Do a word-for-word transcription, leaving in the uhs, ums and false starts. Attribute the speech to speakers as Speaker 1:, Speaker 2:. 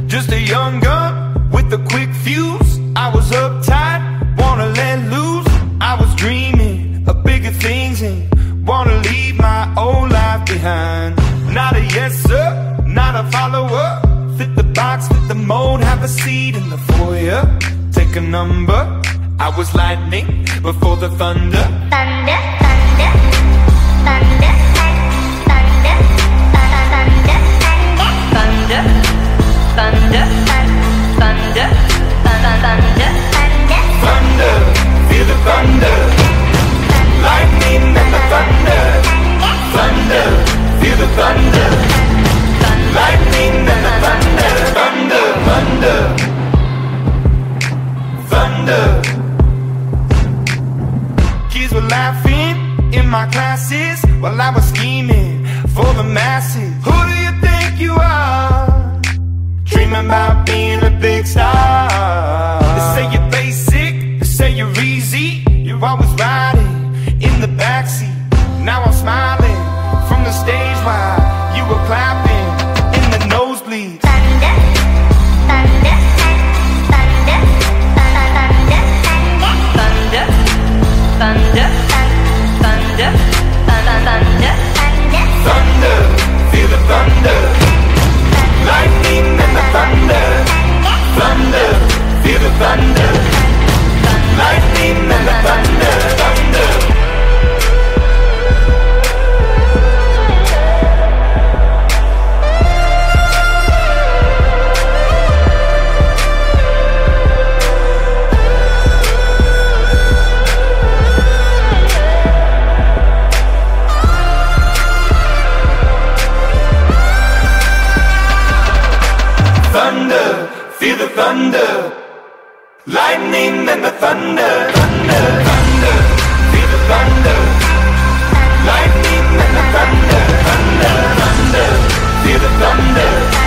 Speaker 1: Just a young gun with a quick fuse. I was uptight, wanna let loose. I was dreaming of bigger things and wanna leave my old life behind. Not a yes sir, not a follower. Fit the box, fit the mold, have a seat in the foyer. Take a number. I was lightning before the thunder.
Speaker 2: Thunder, thunder, thunder, thunder, thunder, thunder, thunder, thunder, thunder,
Speaker 1: thunder, feel the thunder. Lightning and the thunder. Thunder, feel the thunder. Lightning and the thunder. Thunder, thunder, thunder. Kids were laughing in my classes while I was scheming for the masses. Who do you think you are? Dreaming about being a big star. They say you're basic, they say you're easy. You're always riding in the backseat. Now I'm smiling from the stage while you were clapping in the nosebleeds.
Speaker 2: thunder, thunder, thunder, thunder, thunder, thunder, thunder, thunder,
Speaker 1: thunder, feel the thunder. Lightning and the thunder. Thunder, feel the thunder. Lightning and the thunder. Thunder. Thunder, feel the thunder. Lightning and the thunder. Thunder, thunder, feel the thunder. Lightning and the thunder. Thunder, thunder, feel the thunder.